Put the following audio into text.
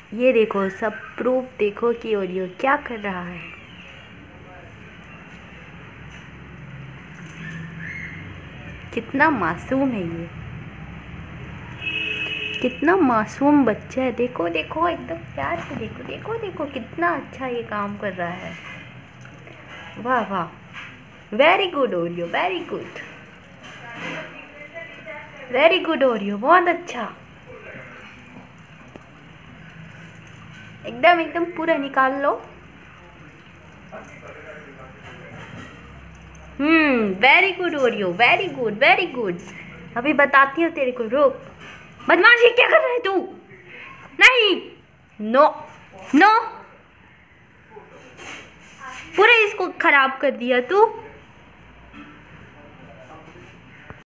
ये देखो, सब प्रूफ देखो कि ओरियो क्या कर रहा है। कितना मासूम है ये, कितना मासूम बच्चा है। देखो देखो, एकदम प्यार से देखो, देखो देखो कितना अच्छा ये काम कर रहा है। वाह वाह, very good Oreo, very good, very good Oreo, बहुत अच्छा। एकदम एकदम पूरा निकाल लो। Very good Oreo, very good, very good. अभी बताती हूँ तेरे को, रुक। बदमाशी क्या कर रहा है तू? नहीं, नो नो, पूरा इसको खराब कर दिया तू।